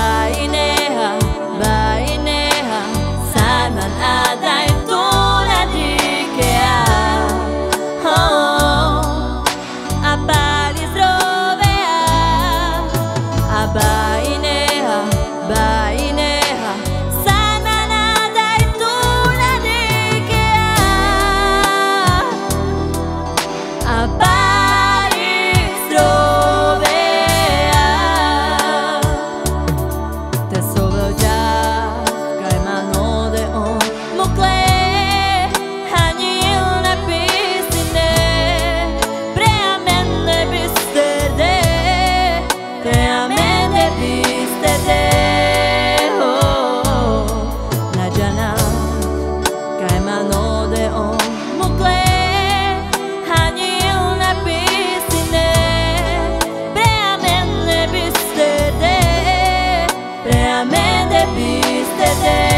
bajineha, bajineha, saman adai tula dikea. Oh, apalis rovea, bajineha, bajineha, saman adai tula dikea. Apalis rovea, te sobeja kai mano de on mukle hani una piscine preamente bisterde preamente bisterde oh na jana kai mano de on mukle hani una piscine preamente bisterde preamente bisterde.